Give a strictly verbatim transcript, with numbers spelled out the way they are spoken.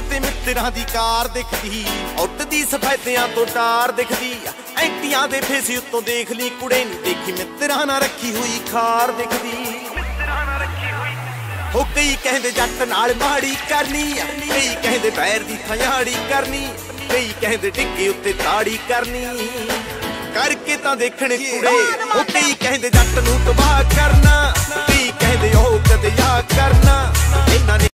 ਕਿਤੇ ਮਿੱਤਰਾਂ ਦੀ ਕਾਰ ਦਿਖਦੀ, ਉੱਡਦੀ ਸਫੈਦਿਆਂ ਤੋਂ ਟਾਰ ਦਿਖਦੀ। ਐਂਟੀਆਂ ਦੇ ਫੇਸ ਉੱਤੋਂ ਦੇਖ ਲਈ ਕੁੜੇ ਨੀ ਦੇਖੀ, ਮਿੱਤਰਾਂ ਨਾਲ ਰੱਖੀ ਹੋਈ ਖਾਰ ਦਿਖਦੀ। ਹੋ ਕਈ ਕਹਿੰਦੇ ਜੱਟ ਨਾਲ ਮਾੜੀ ਕਰਨੀ, ਕਈ ਕਹਿੰਦੇ ਪੈਰ ਦੀ ਥਿਆੜੀ ਕਰਨੀ, ਕਈ ਕਹਿੰਦੇ ਡਿੱਗੇ ਉੱਤੇ ਤਾੜੀ ਕਰਨੀ। ਕਰਕੇ ਤਾਂ ਦੇਖਣ ਕੁੜੇ, ਹੋ ਕਈ ਕਹਿੰਦੇ ਜੱਟ ਨੂੰ ਤਬਾਹ ਕਰਨਾ, ਕਈ ਕਹਿੰਦੇ ਉਹ ਕਦੇ ਯਾ ਕਰਨਾ। ਇਹਨਾਂ ਨੇ